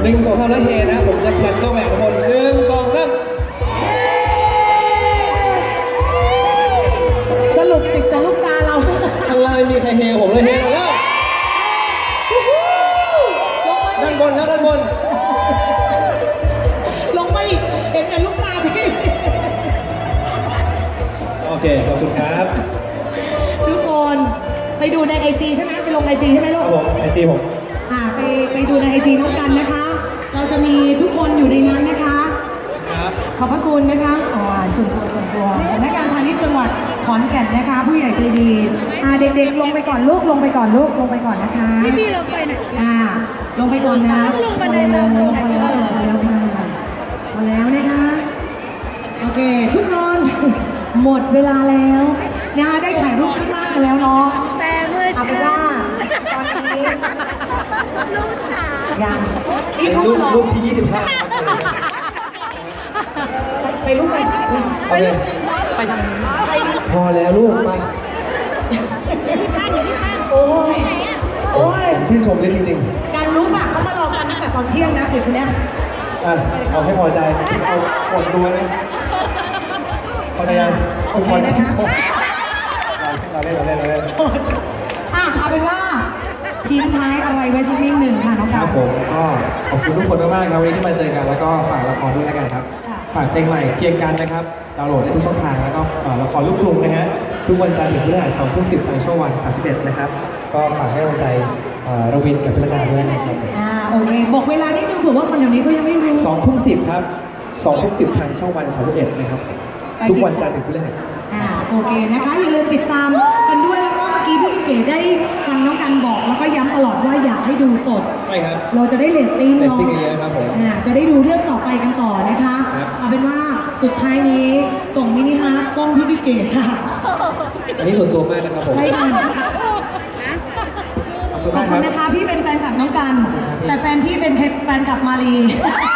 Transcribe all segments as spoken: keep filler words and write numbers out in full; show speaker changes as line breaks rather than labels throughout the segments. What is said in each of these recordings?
หนึ่งสองสามแล้วเฮนะผมจะแพนกล้องแบบทุกคนหนึ่งสองสาม
สรุปติดแต่ลูกตาเรา
ข้างล่างไม่มีใครเฮผมเลยเฮแล้วด้านบนครับด้านบน
ลงไปอีกเห็นแต่ลูกตาพี่
โอเคขอบคุณครับ
ทุกคนไปดูในไอจีใช่ไหมไปลงไอจีใช่ไหมลูก
ผมไอจีผม
อ่าไปไปดูในไอจีน้องกันนะคะเราจะมีทุกคนอยู่ในนั้นนะคะ
ครับ
ขอบพระคุณนะคะอ๋อส่วนตัวส่วนตัวสำนักงานพาณิชย์จังหวัดขอนแก่นนะคะผู้ใหญ่ใจดีอ่าเด็กๆลงไปก่อนลูกลงไปก่อนลูกลงไปก่อนนะคะ
พี่พี่ลงไปไหน
อ่าลงไปก่อนนะ
ลงไปเลยลงไป
เลยพอแล้วค่ะพอแล้วนะคะโอเคทุกคนหมดเวลาแล้วนะคะได้ถ่ายรูปข้างล่างกันแล้วเนาะ
แต่เมื่อ
เอาเป็นว่าตอนนี้
ลูกจ๋า
ยัง
นี่เขาลงรูปที่ยี่สิบห้า
ไปรูปไป
ไปเลย
ไปทำไป
พอแล้วลูกไป
โอ้ยโอ้ย
ชื่นชมเลยจริง
ๆการรู้ป่ะเขามารอกันตั้งแต่ตอนเที่ยงนะเด็กคนนี้
อ่ะเอาให้พอใจเอากดดูนะพอใจยัง
โอเคนะคะ
เราเล่นเราเล่นเราเล่น
อ่ะเอาเป็นว่าทิ้งท้ายอะไรไว้สักนิดหนึ่งค่ะน้อง
ครับผมก็ขอบคุณทุกคนมากๆครับวันนี้ที่มาเจอกันแล้วก็ฝากละครด้วยแล้วกันครับฝากเพลงใหม่เพียงกันนะครับดาวน์โหลดได้ทุกช่องทางแล้วก็ละครลูกกรุงนะฮะทุกวันจันทร์ถึงพฤหัสสองทุ่มสิบทางช่องวันสามสิบเอ็ดนะครับก็ฝากให้กำลังใจรวินกับพลดาด้วยนะครับ
อ่าโอเคบอกเวลานิดนึงเผื่อว่าคนแถวนี้เขายังไม่รู้
สองทุ่มสิบครับสองทุ่มสิบทางช่องวันสามสิบเอ็ดนะครับทุกวันจันทร์ถึงพฤหัส
อ่าโอเคนะคะอย่าลืมติดตามกันด้วยแล้วก็เมื่อกี้พี่เก๋ได้ฟังน้องกันบอกแล้วก็ย้ำตลอดว่าอยากให้ดูสด
ใช่ครับ
เราจะได้เรตติ้ง
เรตติ้งเยอะครับผม
อ่าจะได้ดูเรื่องต่อไปกันต่อนะคะเอาเป็นว่าสุดท้ายนี้ส่งมินิฮาร์ดกล้องพี่พี่เก๋ค่ะ
อันนี้ส่วนตัวมากนะครับผม
ใช่ค่ะขอบคุณนะคะพี่เป็นแฟนคลับน้องกันแต่แฟนพี่เป็นแฟนคลับมาลี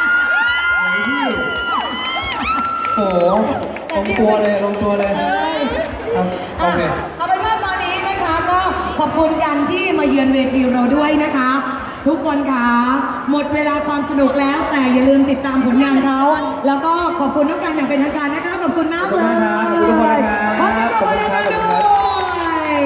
โอ้โหลงตัวเลยลงตัวเลยโอเค
เอาเป็นว่าตอนนี้นะคะก็ขอบคุณกันที่มาเยือนเวทีเราด้วยนะคะทุกคนค่ะหมดเวลาความสนุกแล้วแต่อย่าลืมติดตามผลงานเขาแล้วก็ขอบคุณน้องกันอย่างเป็นทางการนะคะขอบคุณมากเลยขอบคุณทุกคนนะคะด้วย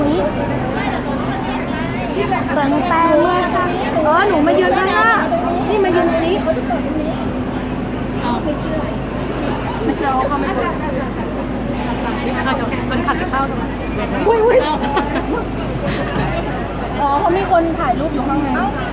นี้เติงแปลงเมื่อช่างเออหนูมายืนข้างหน้านี่มายืนตรงนี้ไม่เชื่อไม่เชื่อเขาก็ไม่รู้คนขับจะเข้าตรงนั้นอุ้ยอุ้ยอ๋อเขามีคนถ่ายรูปอยู่ข้างใน